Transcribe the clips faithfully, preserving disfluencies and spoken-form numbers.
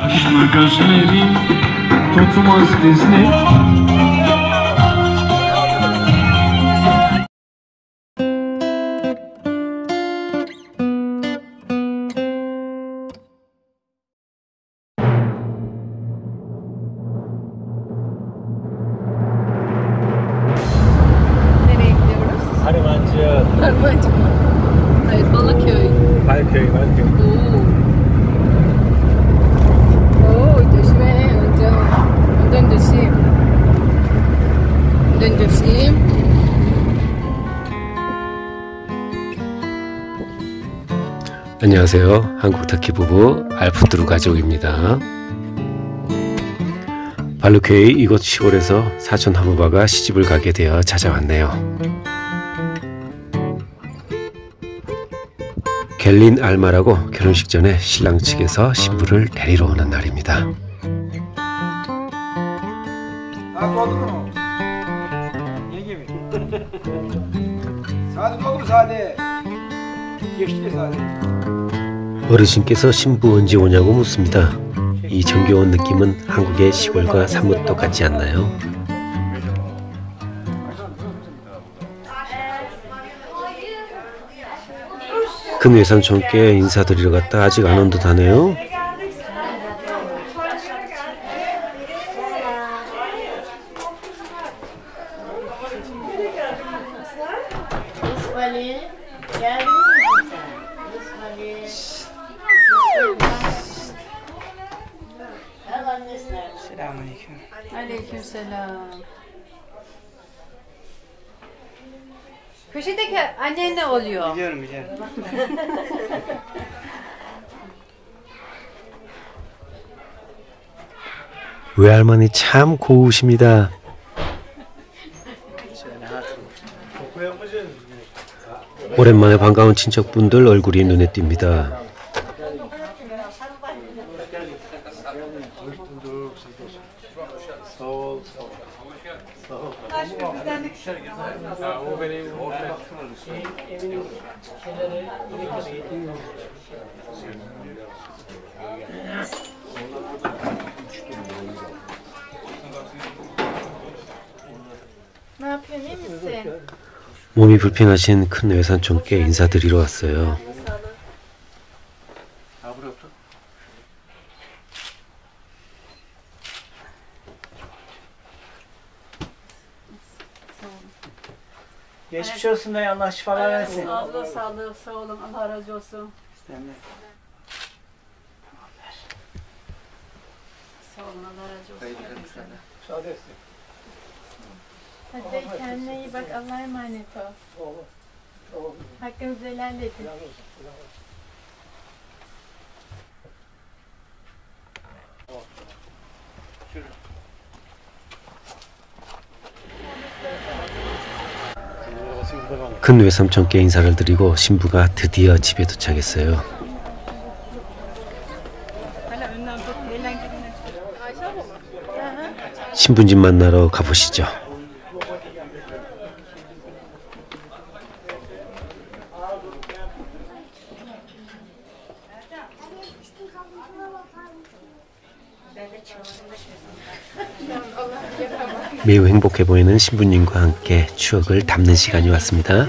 Gözlerim tutmaz dizini. Nereye gidiyoruz? Harmancı. Harmancı mı? Hayır, Balıköy. Balıköy, Balıköy. Oo. 오, 조심해. 운전, 운전 조심. 운전 조심. 안녕하세요. 한국타키 부부 알프트루 가족입니다. 발루케이 이곳 시골에서 사촌 한부바가 시집을 가게 되어 찾아왔네요. 겔린 알마라고 결혼식 전에 신랑 측에서 신부를 데리러 오는 날입니다. 어르신께서 신부 언제 오냐고 묻습니다. 이 정겨운 느낌은 한국의 시골과 사뭇 똑같지 않나요? 큰 외삼촌께 인사드리러 갔다 아직 안 온 듯 하네요. Selamünaleyküm. Aleykümselam. Köşedeki annen ne oluyor? Biliyorum biliyorum. 외할머니 참 고우십니다. 오랜만에 반가운 친척분들 얼굴이 눈에 띄입니다. Ne yapıyorsun, iyi misin? 몸이 불편하신 큰 외삼촌께 인사드리러 왔어요. Geçmiş olsun dayı, Allah şifalar versin. Allah sağlığı, sağ olun, Allah razı olsun. Sağ olun, Allah razı olsun. Müsaade etsin. Hadi kendine iyi bak, Allah'a emanet ol. Hakkınızı helal edin. 큰 외삼촌께 인사를 드리고 신부가 드디어 집에 도착했어요. 신부님 만나러 가보시죠. 매우 행복해 보이는 신부님과 함께 추억을 담는 시간이 왔습니다.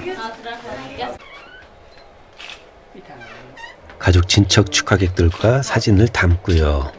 가족 친척 축하객들과 사진을 담고요.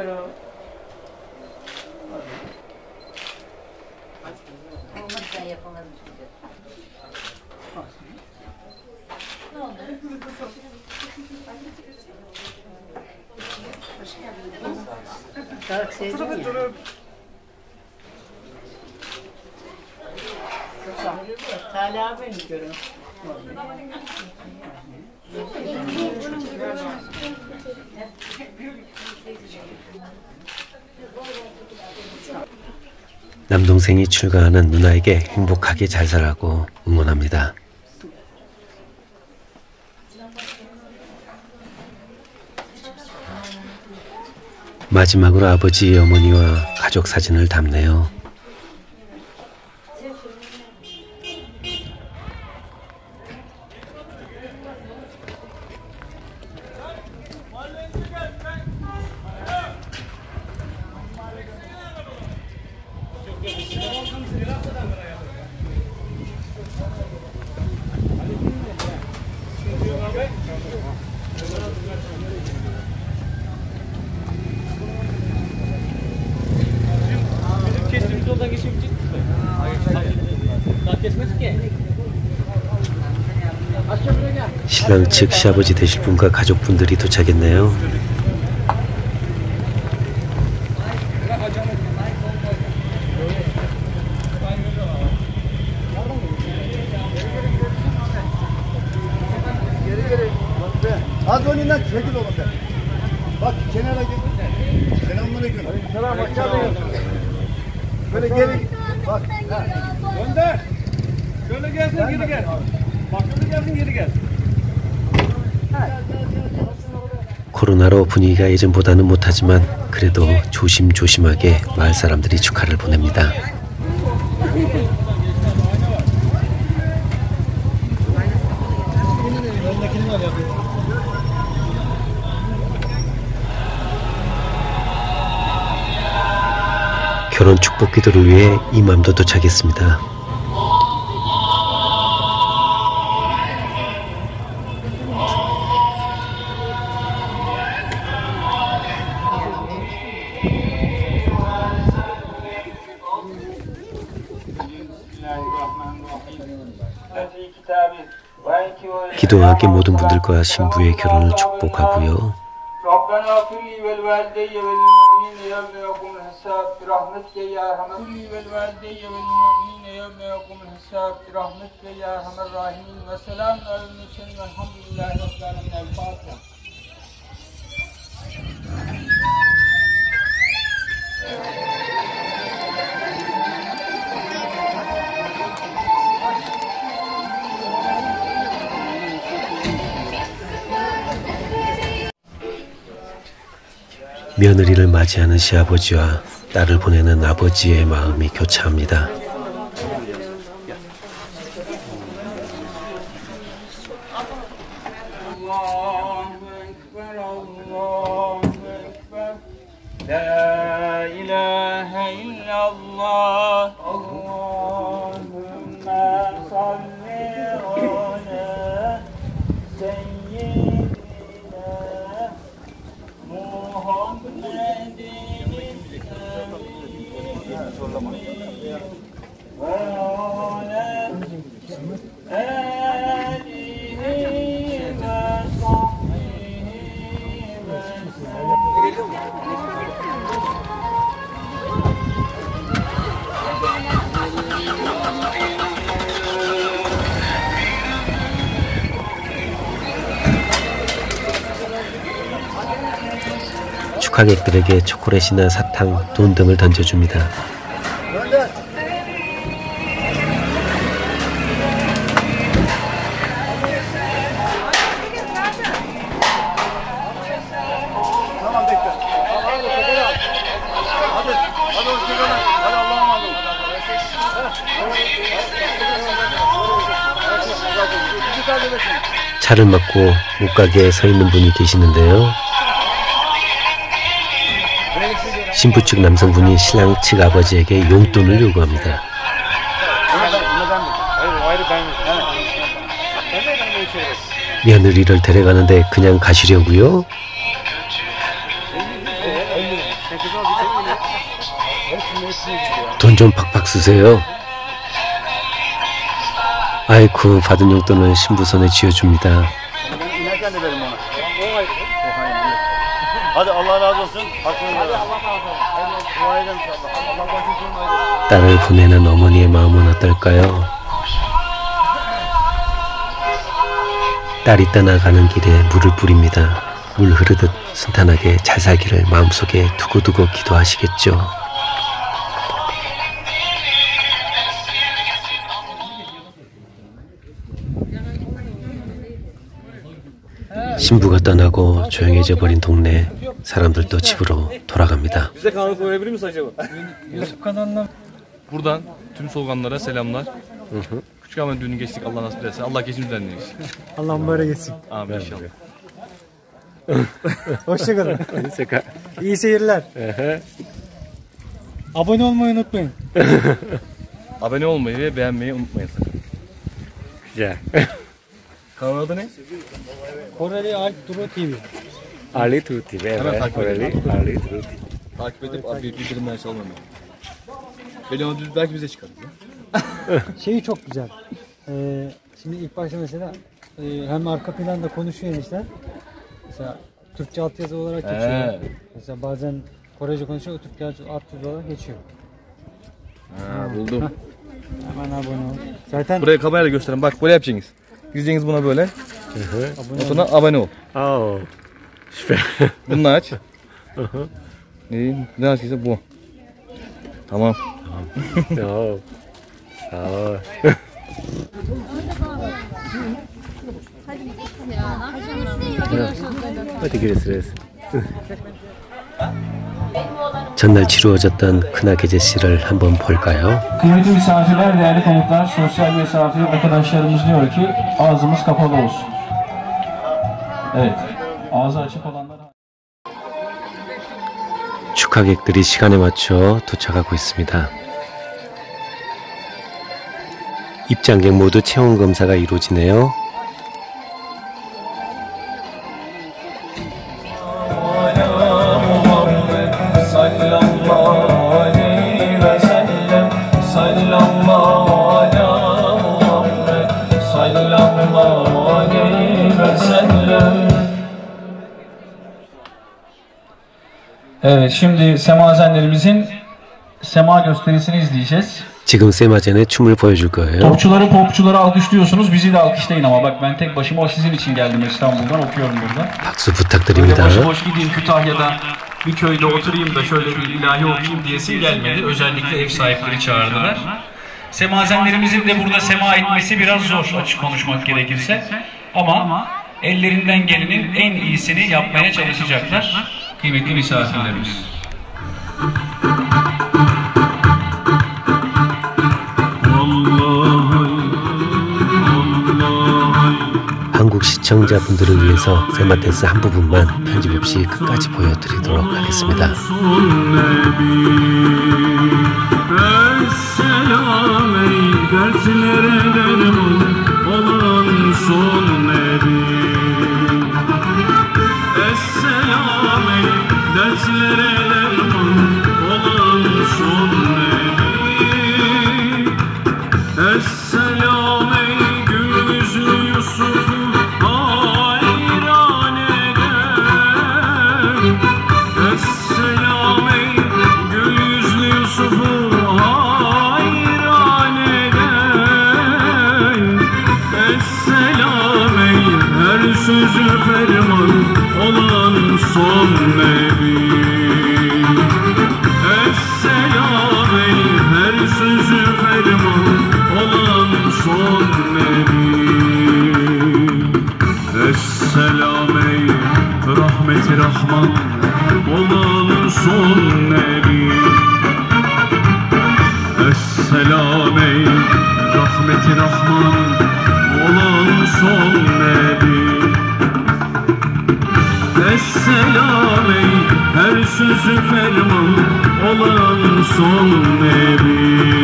남동생이 출가하는 누나에게 행복하게 잘 살라고 응원합니다. 마지막으로 아버지, 어머니와 가족 사진을 담네요. 신랑 측 시아버지 되실 분과 가족분들이 도착했네요. Az önünden çekil oğlum be. Bak kenara gel. Selamünaleyküm. Selam bak gel. Böyle geri. Bak. Gönder. Şöyle gelsin geri gel. Bak şöyle gelsin geri gel. 코로나로 분위기가 예전보다는 못하지만 그래도 조심조심하게 마을 사람들이 축하를 보냅니다. 결혼 축복 기도를 위해 이맘도 도착했습니다. 기도와 함께 모든 분들과 신부의 결혼을 축복하고요. 며느리를 맞이하는 시아버지와 딸을 보내는 아버지의 마음이 교차합니다. 축하객들에게 초콜릿이나 사탕, 돈 등을 던져줍니다. 차를 막고 못가게에 서 있는 분이 계시는데요. 신부 측 남성분이 신랑 측 아버지에게 용돈을 요구합니다. 며느리를 데려가는데 그냥 가시려고요? 돈 좀 팍팍 쓰세요. 아이쿠, 받은 용돈을 신부 손에 쥐어줍니다. 딸을 보내는 어머니의 마음은 어떨까요? 딸이 떠나가는 길에 물을 뿌립니다. 물 흐르듯 순탄하게 잘 살기를 마음속에 두고두고 기도하시겠죠. 신부가 떠나고 조용해져 버린 동네, 사람들도 집으로 돌아갑니다. Buradan tüm soğukanlara selamlar. Küçük ama düğünü geçtik, Allah nasip ederse. Allah geçimizden dinlesin. Allah'ım böyle geçsin. Amin inşallah. Hoşçakalın. İyi seyirler. Abone olmayı unutmayın. Abone olmayı ve beğenmeyi unutmayın sakın. Güzel. Kanal adı ne? Koreli Alp Duru T V. Ali Duru T V. Hemen takip edin. Ali Duru T V. Takip edip abi bildirimleri çalmamayın. Belki, belki bize çıkar. Şeyi çok güzel. Ee, şimdi ilk başta mesela e, hem arka planda konuşuyor enişte. Mesela Türkçe altyazı olarak geçiyor. He. Mesela bazen Korece konuşuyor, Türkçe altyazı olarak geçiyor. Ha, buldum. Heh. Hemen abone ol. Zaten Buraya kamerayla gösterin. Bak böyle yapacaksınız. Gideceksiniz buna böyle. abone Sonra abone ol. 어, süper. Bunu aç. Ne, ne açıysa bu. Tamam. 어, 아, hadi görüşürüz. 전날 치루어졌던 그나 gecesi를 한번 볼까요? Kıymetli misafirler, değerli konuklar, sosyal mesafe arkadaşlarımız diyor ki ağzımız kapalı olsun. Evet, ağzı açık olanlar... 축하객들이 시간에 맞춰 도착하고 있습니다. 입장객 모두 체온 검사가 이루어지네요. Evet, şimdi semazenlerimizin sema gösterisini izleyeceğiz. 지금 세마젠의 춤을 보여줄 거예요. Topçuları popçuları alkışlıyorsunuz, bizi de alkışlayın ama bak ben tek başıma o sizin için geldim İstanbul'dan, okuyorum burada. 박수 Böyle 부탁드립니다. başıboş gideyim Kütahya'da bir köyde oturayım da şöyle bir ilahi okuyayım diyesi gelmedi. Özellikle ev sahipleri çağırdılar. Semazenlerimizin de burada sema etmesi biraz zor açık konuşmak gerekirse. Ama ellerinden gelenin en iyisini yapmaya çalışacaklar. Kıymetli misafirlerimiz. 한국 시청자분들을 위해서 세마 댄스 한 부분만 편집 없이 끝까지 보여드리도록 하겠습니다. Sözü ferman olan son nebi. Esselam ey her sözü ferman olan son nebi. Esselam ey rahmeti rahman olan son nebi. Esselam ey rahmeti rahman olan son nebi. Esselam ey her sözü ferman olan son nebi.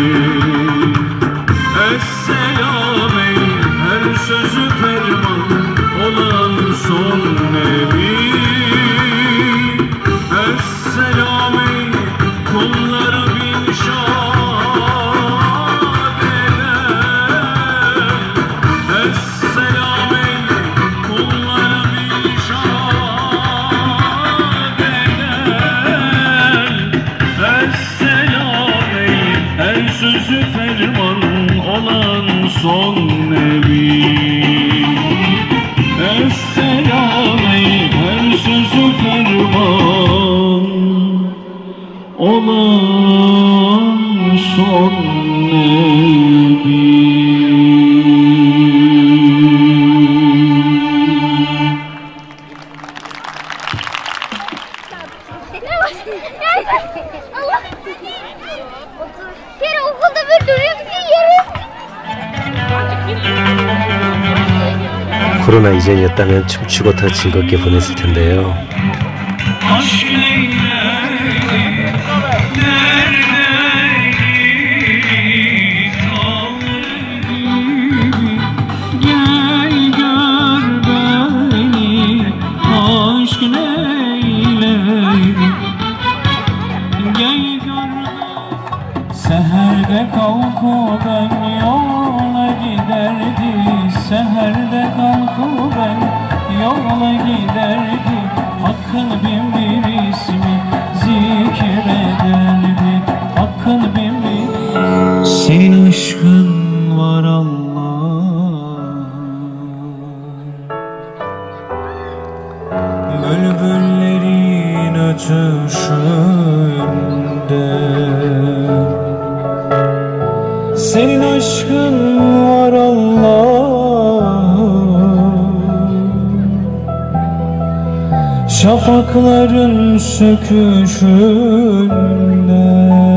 Esselam ey her sözü ferman olan son nebi. Esselam ey kulları bin şad eder. Esselam ey kulları bin şad eder. Esselam ey her sözü ferman olan son nebi. Esselam ey her sözü ferman olan son nebi. Kere okulda bir duruyor bir yere. 코로나 이전이었다면 춤추고 더 즐겁게 보냈을 텐데요. Aşk neyledi, neredeydi, kaldı. Gel gör beni, aşk neyledi. Gel gör beni. Seherde kalk o ben yola giderdi. Seherde kalk yola giderdi, Hakkın bin bir ismi zikrederdi, Hakkın bin bir. Senin aşkın var Allah, bülbüllerin ötüşünde. Senin aşkın var Allah, şafakların söküşünde.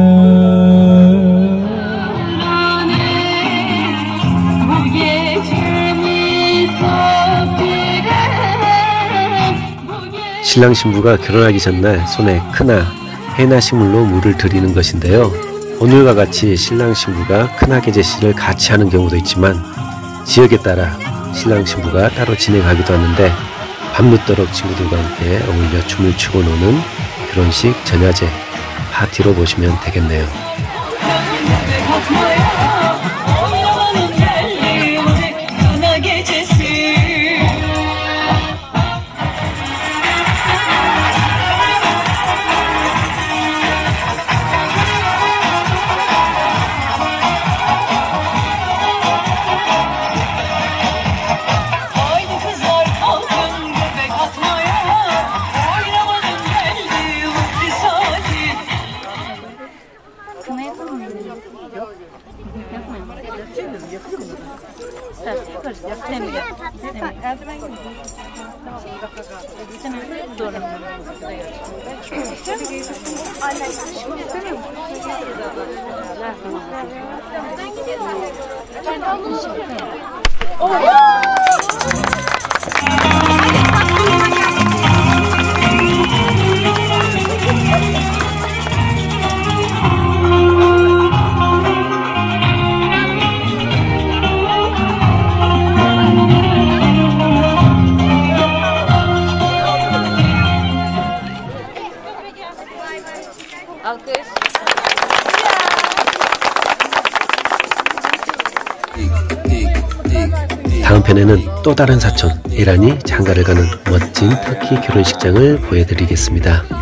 신랑 신부가 결혼하기 전날 손에 크나, 해나 식물로 물을 드리는 것인데요. 오늘과 같이 신랑 신부가 크나 개제식을 같이 하는 경우도 있지만 지역에 따라 신랑 신부가 따로 진행하기도 하는데 밤늦도록 친구들과 함께 어울려 춤을 추고 노는 결혼식 전야제 파티로 보시면 되겠네요. 다음 편에는 또 다른 사촌 에란이 장가를 가는 멋진 터키 결혼식장을 보여드리겠습니다.